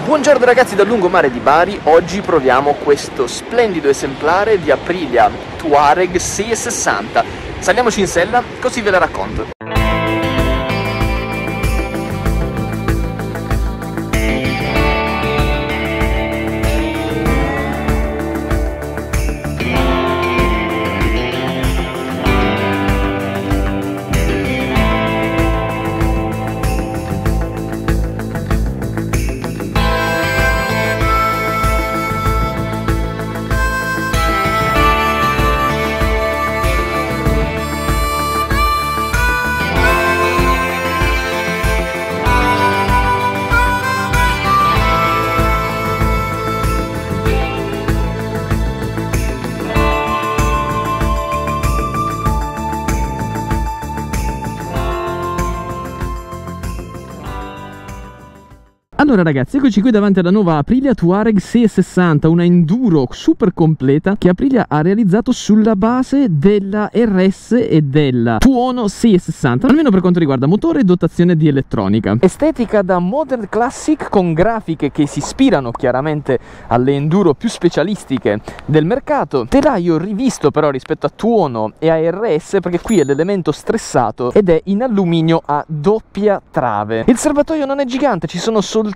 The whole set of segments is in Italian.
Buongiorno ragazzi dal lungomare di Bari, oggi proviamo questo splendido esemplare di Aprilia Touareg 660. Saliamoci in sella così ve la racconto. Allora ragazzi, eccoci qui davanti alla nuova Aprilia Touareg 660, una enduro super completa che Aprilia ha realizzato sulla base della RS e della Tuono 660, almeno per quanto riguarda motore e dotazione di elettronica. Estetica da modern classic con grafiche che si ispirano chiaramente alle enduro più specialistiche del mercato. Telaio rivisto però rispetto a Tuono e a RS, perché qui è l'elemento stressato ed è in alluminio a doppia trave. Il serbatoio non è gigante, ci sono soltanto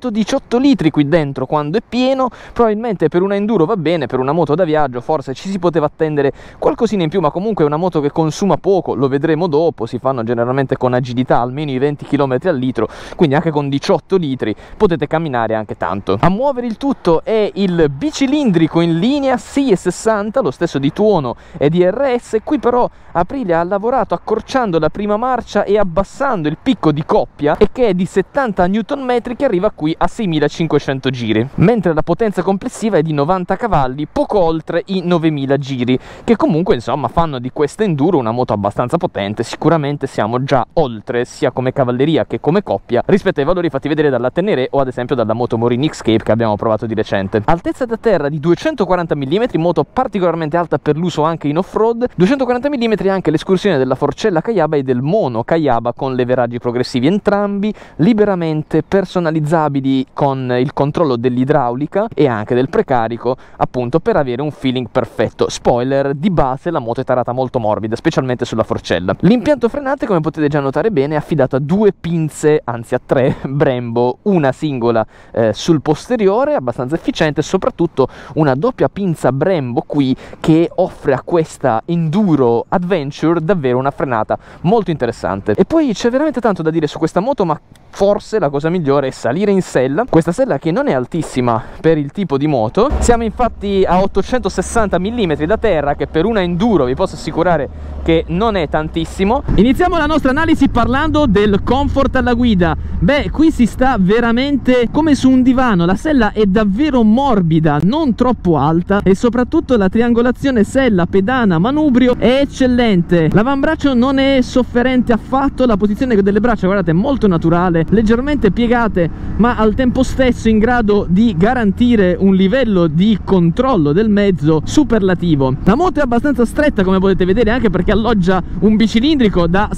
18 litri qui dentro quando è pieno. Probabilmente per una enduro va bene, per una moto da viaggio forse ci si poteva attendere qualcosina in più, ma comunque è una moto che consuma poco, lo vedremo dopo. Si fanno generalmente con agilità almeno i 20 km al litro, quindi anche con 18 litri potete camminare anche tanto. A muovere il tutto è il bicilindrico in linea 660, lo stesso di Tuono e di RS. Qui però Aprilia ha lavorato accorciando la prima marcia e abbassando il picco di coppia, e che è di 70 Nm, che arriva qui a 6500 giri, mentre la potenza complessiva è di 90 cavalli, poco oltre i 9000 giri, che comunque insomma fanno di questa enduro una moto abbastanza potente. Sicuramente siamo già oltre, sia come cavalleria che come coppia, rispetto ai valori fatti vedere dalla Tenere o ad esempio dalla moto Morini Escape che abbiamo provato di recente. Altezza da terra di 240 mm, moto particolarmente alta per l'uso anche in off-road. 240 mm anche l'escursione della forcella Kayaba e del mono Kayaba con leveraggi progressivi, entrambi liberamente personalizzabili con il controllo dell'idraulica e anche del precarico, appunto per avere un feeling perfetto. Spoiler, di base la moto è tarata molto morbida, specialmente sulla forcella. L'impianto frenante, come potete già notare bene, è affidato a due pinze, anzi a tre Brembo, una singola sul posteriore, abbastanza efficiente, e soprattutto una doppia pinza Brembo qui che offre a questa enduro adventure davvero una frenata molto interessante. E poi c'è veramente tanto da dire su questa moto, ma forse la cosa migliore è salire in sella. Questa sella che non è altissima per il tipo di moto, siamo infatti a 860 mm da terra, che per una enduro vi posso assicurare che non è tantissimo. Iniziamo la nostra analisi parlando del comfort alla guida. Beh, qui si sta veramente come su un divano, la sella è davvero morbida, non troppo alta, e soprattutto la triangolazione sella, pedana, manubrio è eccellente. L'avambraccio non è sofferente affatto, la posizione delle braccia, guardate, è molto naturale, leggermente piegate, ma al tempo stesso in grado di garantire un livello di controllo del mezzo superlativo. La moto è abbastanza stretta, come potete vedere, anche perché alloggia un bicilindrico da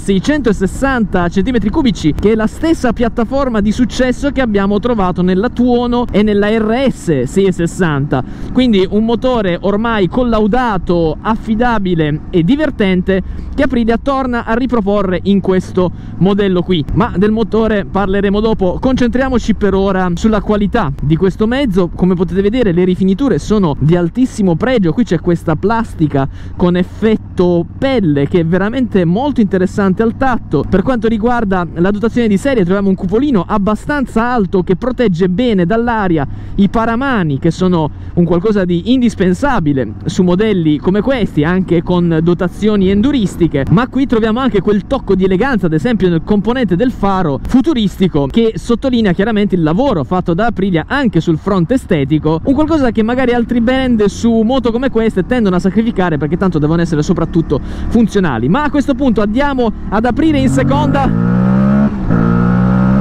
660 cm3, che è la stessa piattaforma di successo che abbiamo trovato nella Tuono e nella RS 660. Quindi un motore ormai collaudato, affidabile e divertente, che Aprilia torna a riproporre in questo modello qui. Ma del motore parleremo dopo, concentriamoci per ora sulla qualità di questo mezzo. Come potete vedere le rifiniture sono di altissimo pregio, qui c'è questa plastica con effetto pelle che è veramente molto interessante al tatto. Per quanto riguarda la dotazione di serie troviamo un cupolino abbastanza alto che protegge bene dall'aria i paramani, che sono un qualcosa di indispensabile su modelli come questi, anche con dotazioni enduristiche. Ma qui troviamo anche quel tocco di eleganza, ad esempio nel componente del faro futuristico, che sottolinea chiaramente il lavoro fatto da Aprilia anche sul fronte estetico, un qualcosa che magari altri brand su moto come queste tendono a sacrificare, perché tanto devono essere soprattutto funzionali. Ma a questo punto andiamo ad aprire in seconda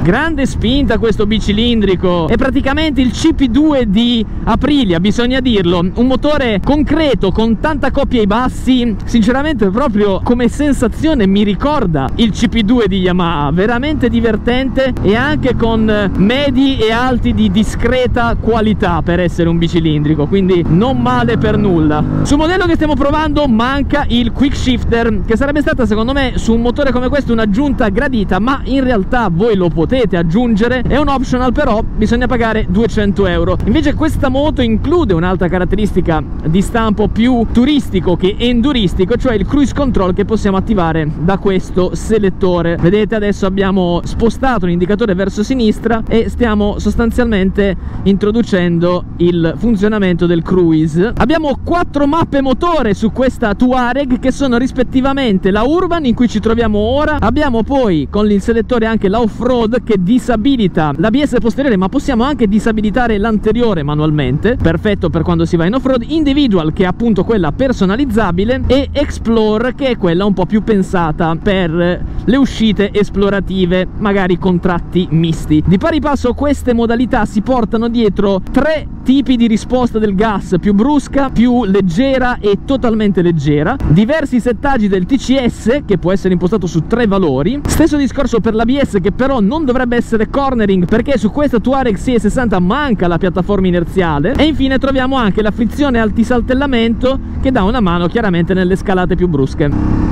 Grande spinta questo bicilindrico, è praticamente il CP2 di Aprilia, bisogna dirlo, un motore concreto con tanta coppia ai bassi. Sinceramente proprio come sensazione mi ricorda il CP2 di Yamaha, veramente divertente e anche con medi e alti di discreta qualità per essere un bicilindrico, quindi non male per nulla. Sul modello che stiamo provando manca il quick shifter, che sarebbe stata secondo me su un motore come questo un'aggiunta gradita, ma in realtà voi lo potete aggiungere, è un optional, però bisogna pagare 200 euro. Invece questa moto include un'altra caratteristica di stampo più turistico che enduristico, cioè il cruise control che possiamo attivare da questo selettore. Vedete, adesso abbiamo spostato l'indicatore verso sinistra e stiamo sostanzialmente introducendo il funzionamento del cruise. Abbiamo 4 mappe motore su questa Touareg, che sono rispettivamente la Urban, in cui ci troviamo ora, abbiamo poi con il selettore anche la Off-Road, che disabilita l'ABS posteriore, ma possiamo anche disabilitare l'anteriore manualmente, perfetto per quando si va in off-road. Individual, che è appunto quella personalizzabile, e Explore, che è quella un po' più pensata per le uscite esplorative, magari con tratti misti. Di pari passo queste modalità si portano dietro 3 tipi di risposta del gas: più brusca, più leggera e totalmente leggera, diversi settaggi del TCS che può essere impostato su 3 valori, stesso discorso per l'ABS, che però non dovrebbe essere cornering perché su questa Touareg CS60 manca la piattaforma inerziale, e infine troviamo anche la frizione antisaltellamento che dà una mano chiaramente nelle scalate più brusche.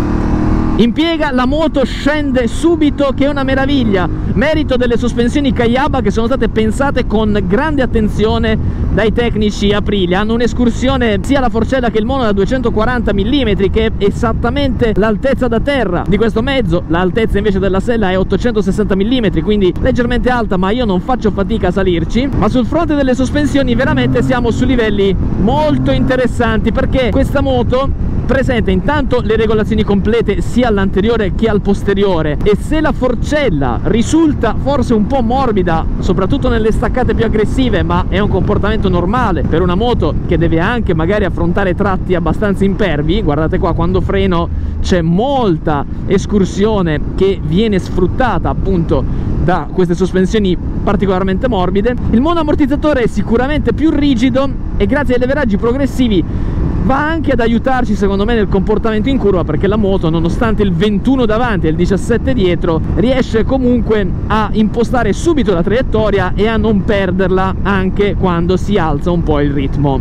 In piega la moto scende subito, che è una meraviglia, merito delle sospensioni Kayaba che sono state pensate con grande attenzione dai tecnici Aprilia. Hanno un'escursione sia la forcella che il mono da 240 mm, che è esattamente l'altezza da terra di questo mezzo. L'altezza invece della sella è 860 mm, quindi leggermente alta, ma io non faccio fatica a salirci. Ma sul fronte delle sospensioni veramente siamo su livelli molto interessanti, perché questa moto presenta intanto le regolazioni complete sia all'anteriore che al posteriore, e se la forcella risulta forse un po' morbida soprattutto nelle staccate più aggressive, ma è un comportamento normale per una moto che deve anche magari affrontare tratti abbastanza impervi, guardate qua, quando freno c'è molta escursione che viene sfruttata appunto da queste sospensioni particolarmente morbide. Il monoammortizzatore è sicuramente più rigido e grazie ai leveraggi progressivi va anche ad aiutarci secondo me nel comportamento in curva, perché la moto, nonostante il 21 davanti e il 17 dietro, riesce comunque a impostare subito la traiettoria e a non perderla anche quando si alza un po' il ritmo.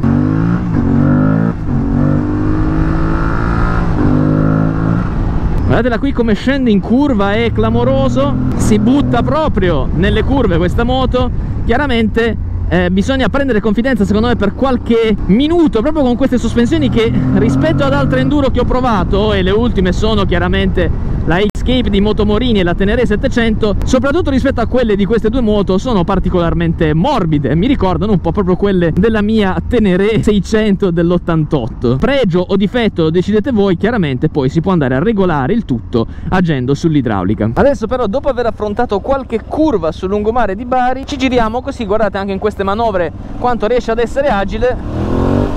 Guardatela qui come scende in curva, è clamoroso, si butta proprio nelle curve questa moto. Chiaramente bisogna prendere confidenza secondo me per qualche minuto proprio con queste sospensioni, che rispetto ad altre enduro che ho provato, e le ultime sono chiaramente la Escape di Motomorini e la Tenere 700, soprattutto rispetto a quelle di queste due moto sono particolarmente morbide, mi ricordano un po' proprio quelle della mia Tenere 600 dell'88. Pregio o difetto lo decidete voi, chiaramente poi si può andare a regolare il tutto agendo sull'idraulica. Adesso però, dopo aver affrontato qualche curva sul lungomare di Bari, ci giriamo, così guardate anche in queste manovre quanto riesce ad essere agile.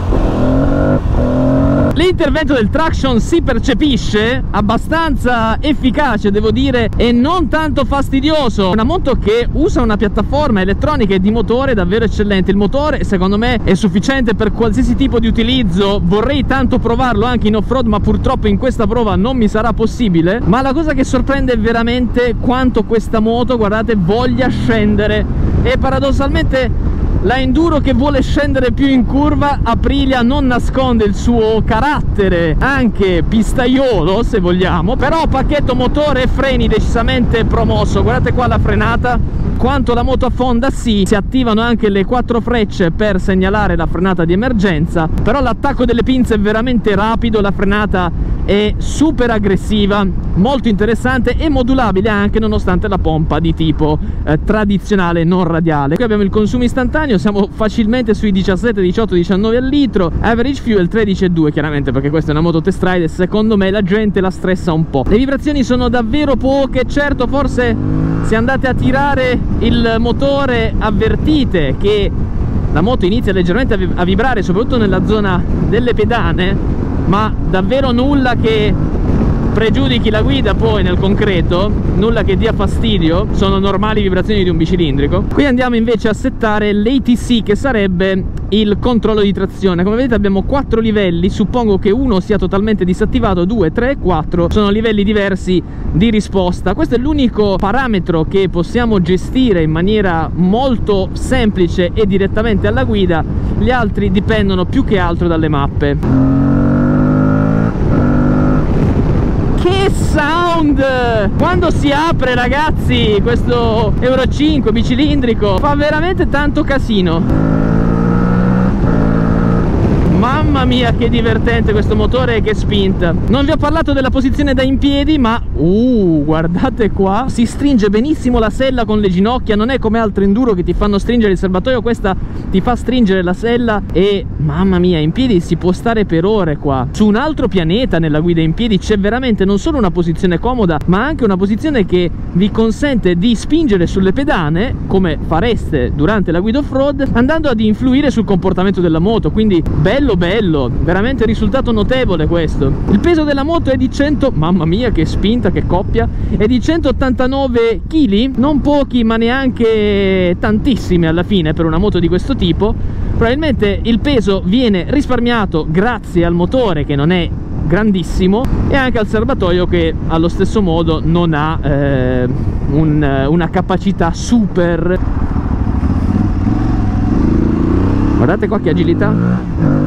L'intervento del traction si percepisce, abbastanza efficace devo dire, e non tanto fastidioso. Una moto che usa una piattaforma elettronica e di motore davvero eccellente. Il motore secondo me è sufficiente per qualsiasi tipo di utilizzo. Vorrei tanto provarlo anche in off-road, ma purtroppo in questa prova non mi sarà possibile. Ma la cosa che sorprende è veramente quanto questa moto, guardate, voglia scendere. E paradossalmente la enduro che vuole scendere più in curva, Aprilia non nasconde il suo carattere anche pistaiolo se vogliamo, però pacchetto motore e freni decisamente promosso. Guardate qua la frenata, quanto la moto affonda. Sì, si attivano anche le 4 frecce per segnalare la frenata di emergenza, però l'attacco delle pinze è veramente rapido, la frenata è super aggressiva, molto interessante e modulabile anche nonostante la pompa di tipo tradizionale non radiale. Qui abbiamo il consumo istantaneo, siamo facilmente sui 17, 18, 19 al litro, average fuel 13,2 chiaramente perché questa è una moto test ride e secondo me la gente la stressa un po'. Le vibrazioni sono davvero poche, certo forse se andate a tirare il motore avvertite che la moto inizia leggermente a vibrare soprattutto nella zona delle pedane, ma davvero nulla che pregiudichi la guida poi nel concreto, nulla che dia fastidio, sono normali vibrazioni di un bicilindrico. Qui andiamo invece a settare l'ATC, che sarebbe il controllo di trazione. Come vedete abbiamo 4 livelli, suppongo che uno sia totalmente disattivato, 2, 3, 4 sono livelli diversi di risposta. Questo è l'unico parametro che possiamo gestire in maniera molto semplice e direttamente alla guida, gli altri dipendono più che altro dalle mappe. Che sound! Quando si apre, ragazzi, questo Euro 5 bicilindrico fa veramente tanto casino. Mamma mia che divertente questo motore, che spinta. Non vi ho parlato della posizione da in piedi, ma guardate qua, si stringe benissimo la sella con le ginocchia. Non è come altre enduro che ti fanno stringere il serbatoio, questa ti fa stringere la sella e mamma mia, in piedi si può stare per ore qua. Su un altro pianeta nella guida in piedi c'è veramente non solo una posizione comoda, ma anche una posizione che vi consente di spingere sulle pedane come fareste durante la guida off-road, andando ad influire sul comportamento della moto. Quindi bello, veramente risultato notevole questo. Il peso della moto è di 100, mamma mia che spinta, che coppia, è di 189 kg, non pochi ma neanche tantissimi alla fine per una moto di questo tipo. Probabilmente il peso viene risparmiato grazie al motore, che non è grandissimo, e anche al serbatoio, che allo stesso modo non ha una capacità super. Guardate qua che agilità.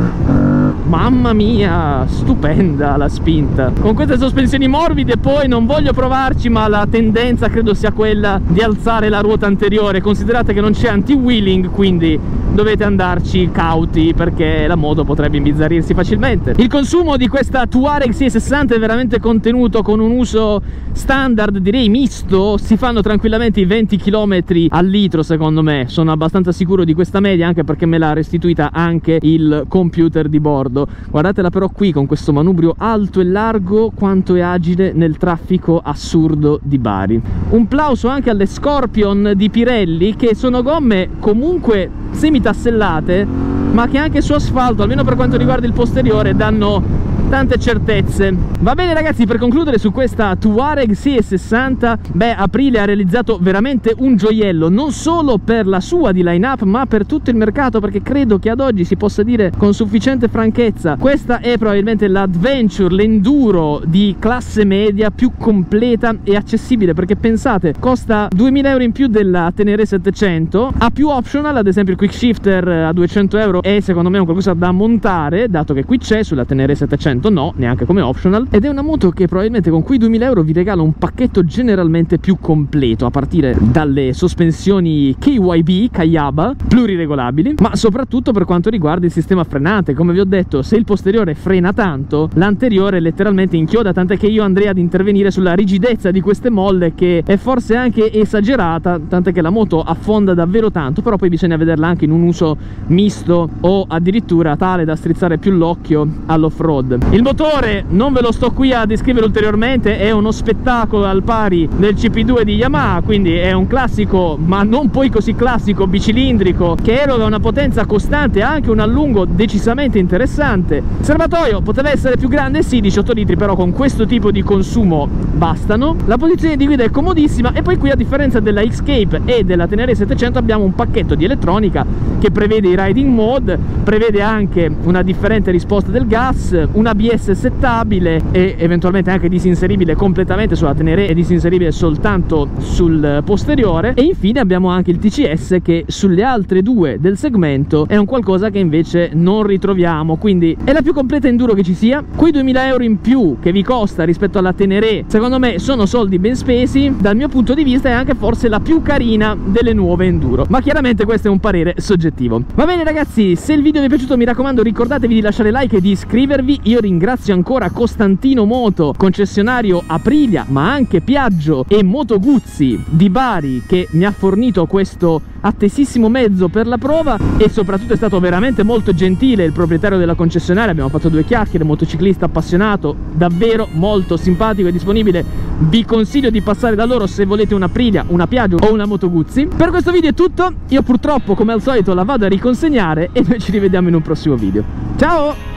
Mamma mia, stupenda la spinta. Con queste sospensioni morbide poi non voglio provarci, ma la tendenza credo sia quella di alzare la ruota anteriore. Considerate che non c'è anti-wheeling, quindi dovete andarci cauti perché la moto potrebbe imbizzarrirsi facilmente. Il consumo di questa Touareg C60 è veramente contenuto, con un uso standard, direi misto. Si fanno tranquillamente i 20 km al litro secondo me. Sono abbastanza sicuro di questa media, anche perché me l'ha restituita anche il computer di bordo. Guardatela però qui con questo manubrio alto e largo, quanto è agile nel traffico assurdo di Bari. Un plauso anche alle Scorpion di Pirelli, che sono gomme comunque semitassellate, ma che anche su asfalto, almeno per quanto riguarda il posteriore, danno tante certezze. Va bene ragazzi, per concludere su questa Touareg C60, beh, Aprilia ha realizzato veramente un gioiello, non solo per la sua di line-up, ma per tutto il mercato, perché credo che ad oggi si possa dire con sufficiente franchezza, questa è probabilmente l'adventure, l'enduro di classe media più completa e accessibile, perché pensate, costa 2000 euro in più della Tenere 700, ha più optional, ad esempio il quick shifter a 200 euro è secondo me un qualcosa da montare, dato che qui c'è, sulla Tenere 700 no, neanche come optional, ed è una moto che probabilmente con quei 2000 euro vi regala un pacchetto generalmente più completo, a partire dalle sospensioni KYB, Kayaba, pluriregolabili, ma soprattutto per quanto riguarda il sistema frenante. Come vi ho detto, se il posteriore frena tanto, l'anteriore letteralmente inchioda, tant'è che io andrei ad intervenire sulla rigidezza di queste molle, che è forse anche esagerata, tant'è che la moto affonda davvero tanto, però poi bisogna vederla anche in un uso misto o addirittura tale da strizzare più l'occhio all'off-road. Il motore non ve lo sto qui a descrivere ulteriormente, è uno spettacolo al pari del CP2 di Yamaha, quindi è un classico, ma non poi così classico, bicilindrico, che eroga una potenza costante e anche un allungo decisamente interessante. Il serbatoio poteva essere più grande, sì, 18 litri, però con questo tipo di consumo bastano. La posizione di guida è comodissima, e poi qui, a differenza della X-Cape e della Tenere 700, abbiamo un pacchetto di elettronica che prevede i riding mode, prevede anche una differente risposta del gas, un ABS settabile e eventualmente anche disinseribile completamente sulla Tenere e disinseribile soltanto sul posteriore, e infine abbiamo anche il TCS, che sulle altre due del segmento è un qualcosa che invece non ritroviamo, quindi è la più completa enduro che ci sia. Quei 2000 euro in più che vi costa rispetto alla Tenere, secondo me sono soldi ben spesi. Dal mio punto di vista è anche forse la più carina delle nuove enduro, ma chiaramente questo è un parere soggettivo. Va bene ragazzi, se il video vi è piaciuto mi raccomando ricordatevi di lasciare like e di iscrivervi. Io ringrazio ancora Costantino Moto, concessionario Aprilia ma anche Piaggio e Moto Guzzi di Bari, che mi ha fornito questo attesissimo mezzo per la prova, e soprattutto è stato veramente molto gentile il proprietario della concessionaria. Abbiamo fatto due chiacchiere, motociclista appassionato, davvero molto simpatico e disponibile. Vi consiglio di passare da loro se volete una Aprilia, una Piaggio o una Moto Guzzi. Per questo video è tutto, io purtroppo come al solito la vado a riconsegnare e noi ci rivediamo in un prossimo video. Ciao!